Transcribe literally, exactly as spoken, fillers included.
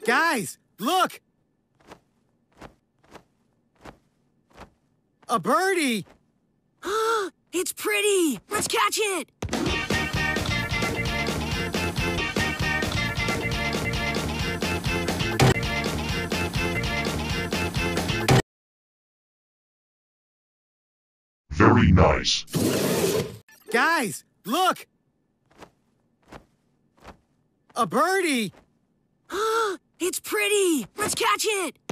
Guys, look! A birdie! It's pretty! Let's catch it! Very nice. Guys, look! A birdie! It's pretty! Let's catch it!